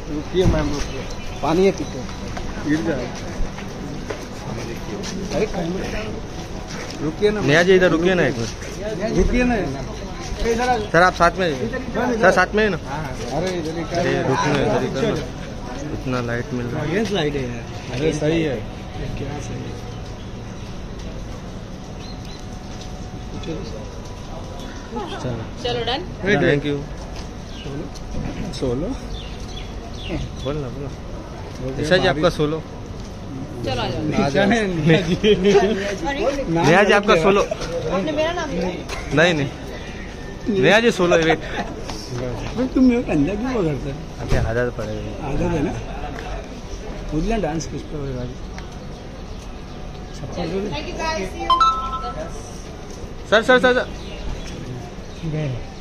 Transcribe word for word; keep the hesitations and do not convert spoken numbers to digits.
रुकिए मैम, रुकिए, पानी है पीछे, गिर जाए। अरे रुकिए ना, नेहा जी इधर रुकिए ना एक मिनट, रुकिए ना सर आप साथ में, सर साथ में है ना। अरे इधर अरे रुकना इधर ही करना, इतना लाइट मिल रहा है। ये लाइट है यार। अरे सही है, क्या सही है। चलो डन। Thank you. सोलो बोलना बोलो ऐसा जी आपका सोलो। चलो आ जाओ। नेहा जी आपका सोलो। आपने मेरा नाम लिया? नहीं नहीं नेहा जी सोलो। वेट तुम मेरे को अंदर क्यों करते हैं? अभी आदत पड़ेगी। आदत है ना। मुझे डांस किस पे होगा? Sir sir sir, sir. गए